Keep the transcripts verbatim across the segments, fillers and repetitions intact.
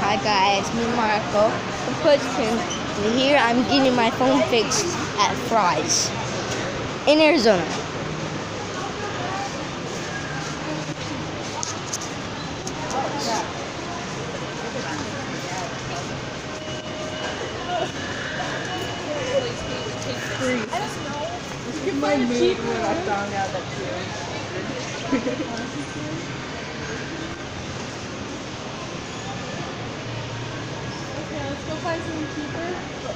Hi guys, me Marco, the Pushpin. And here I'm getting my phone fixed at Fry's in Arizona. I don't know. Look at my mood when I found out that she Okay, let's go find some cheaper.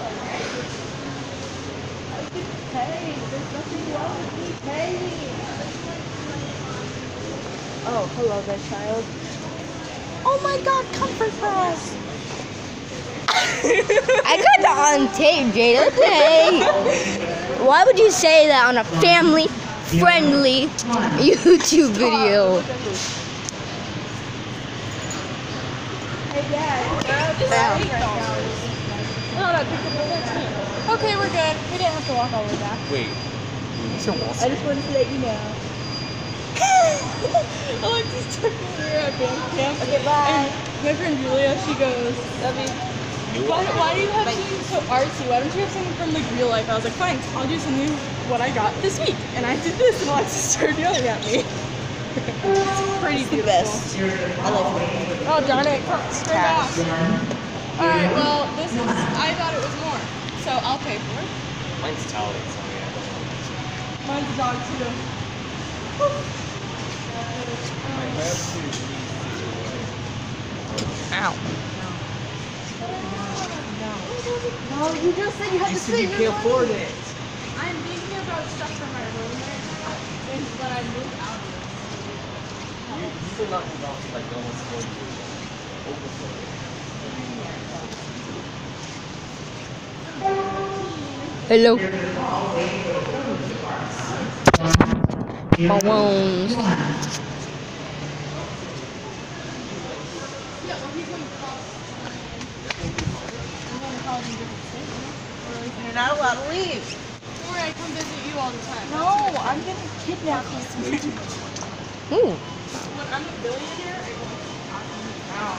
I can pay. There's nothing wrong with me paying. Oh, hello there, child. Oh my god, comfort press! I got that on tape, Jada. Okay. Why would you say that on a family-friendly YouTube video? Hey, Dad. Okay, we're good. We didn't have to walk all the way back. Wait. So I just wanted to let you know. Alexis took me here at band camp. Okay, bye. And my friend Julia, she goes, Love you. Why, why do you have something so artsy? Why don't you have something from like real life? I was like, fine, I'll do something what I got this week. And I did this, and Alexis started yelling at me. It's pretty beautiful. Best. I love it. Oh darn it! Straight off. All right, well, this is. I thought it was more, so I'll pay for it. Mine's tally. Mine's a dog too. Ow. No, you just said you had You to said say you can't afford it. I'm thinking about stuff for my roommate, and when I move out of it. You still not move out to like almost four years. Hello. Balloons. You're not allowed to leave. Don't worry, I come visit you all the time. No, I'm gonna kidnap you. Ooh. When I'm a billionaire, I won't talk to you now.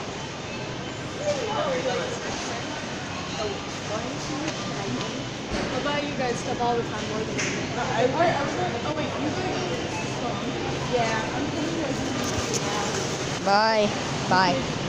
How about you guys stuff all the time more than me? I, I, I was like, oh wait, you guys? Yeah, I'm coming to Bye. Bye.